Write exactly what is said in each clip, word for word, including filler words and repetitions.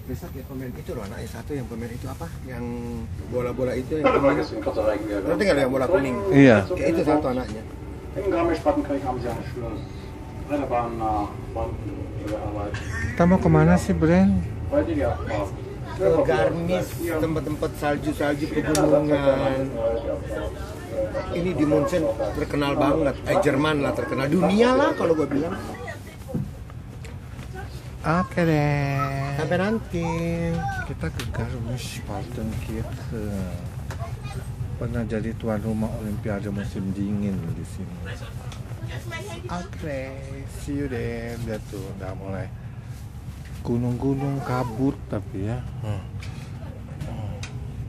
Besok ya pemain itu loh, anaknya satu yang pemain itu apa? Yang bola-bola itu yang pemain. Nanti nggak ada yang bola kuning. Iya. Ya, itu satu anaknya. Kita mau kemana sih, Bren? Ke Garmisch, tempat-tempat salju-salju pegunungan. Ini di Munchen terkenal banget, eh Jerman lah, terkenal dunia lah kalau gue bilang. Oke deh. Sampai nanti. Kita ke Garmisch Partenkirchen. Pernah jadi tuan rumah Olimpiade musim dingin di sini. Oke, see you deh. Lihat tuh, udah mulai gunung-gunung kabut tapi ya. Hmm. Hmm.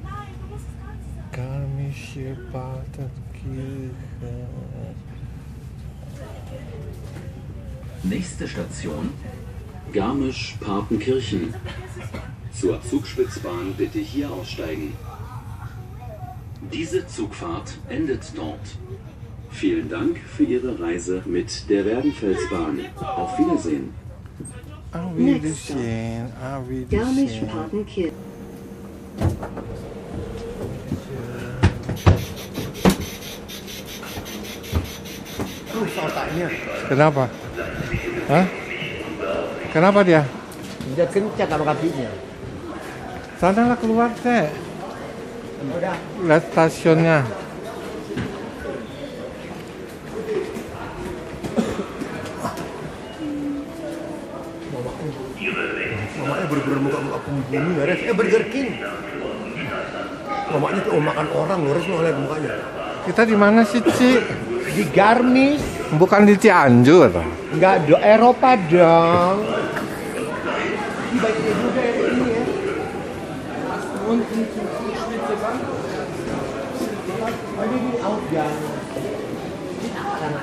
Garmisch Partenkirchen. Nächste Station Garmisch-Partenkirchen. Zur Zugspitzbahn bitte hier aussteigen. Diese Zugfahrt endet dort. Vielen Dank für Ihre Reise mit der Werdenfelsbahn. Auf Wiedersehen. Auf Wiedersehen. Auf Wiedersehen. Garmisch-Partenkirchen. Tuh otaknya. Kenapa? Hah? Kenapa dia? Dia kencang sama kakinya. Sanalah keluar teh. Udah. Lihat stasiunnya. Mamanya bener-bener muka-muka pembunuh ya, Res. Eh, Burger King. Mamanya tuh oh, makan orang loh, Res, lo lihat mukanya. Kita di mana sih, Ci? Di Garmisch. Bukan di Cianjur. Enggak, do Eropa dong. Ini baiknya juga ya, ini ya. Ini di Ausgang. Ini sangat.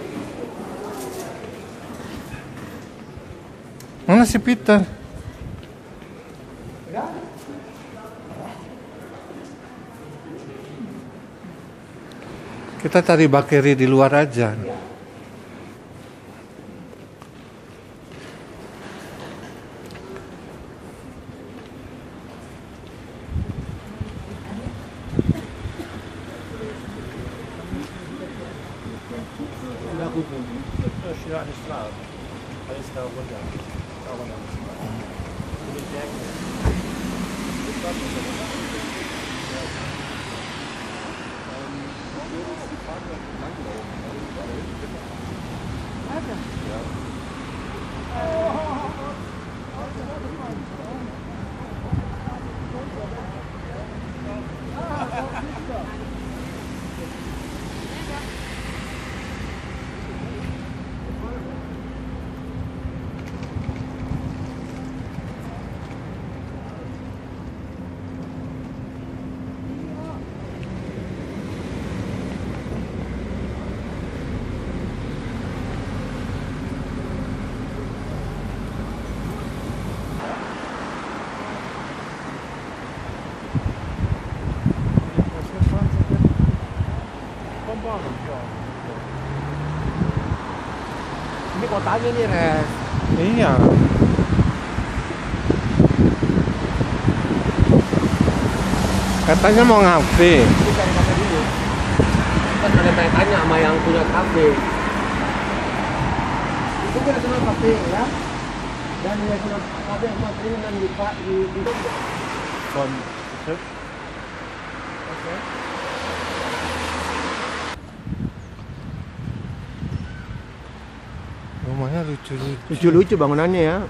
Mana si Peter? Kita cari bakeri di luar aja. Ini kotanya nih, Res. Iya. Katanya mau ngafe. Ini cari kafe dulu. Kan ada tanya sama yang punya kafe. Itu kan nasional kafe ya. Dan nasional kafe sama dengan di Pak di di. Oke. Rumahnya lucu-lucu. Lucu-lucu bangunannya ya.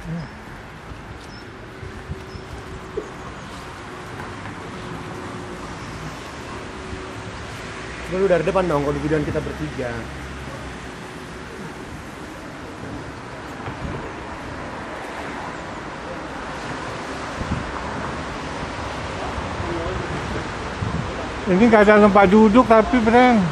Lu dari depan dong, kalau videoan kita bertiga. Ini nggak ada tempat duduk tapi Bren.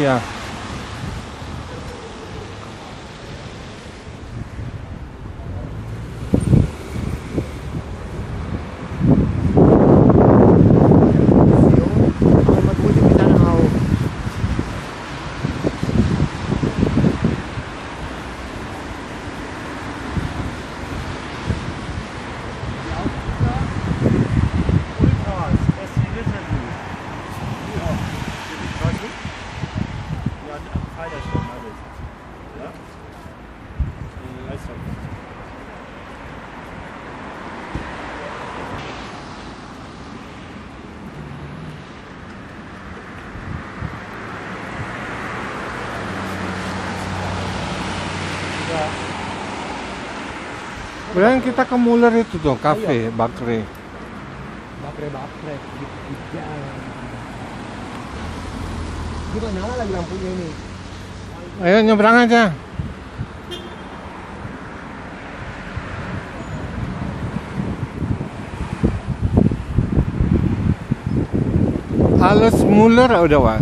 Iya. Kemudian kita ke Muller itu tuh, kafe, Bakre. Bakre-bakre, jalan. Gimana nyala lagi lampunya ini? Ayo nyebrang aja. Alles Muller udah was.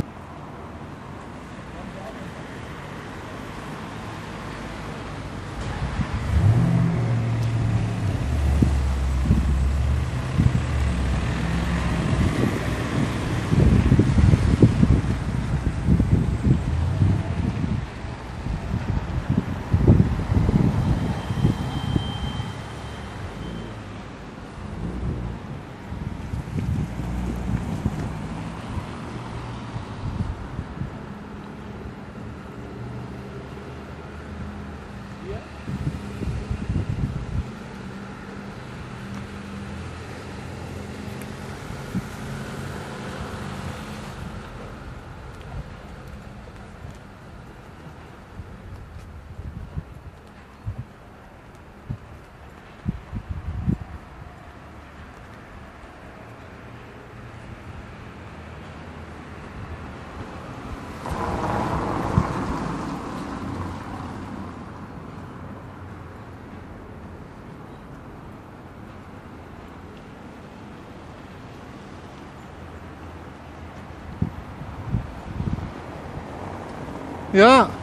Ya.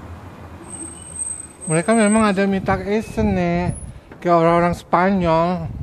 Mereka memang ada Mittag Essen nih, kayak orang-orang Spanyol.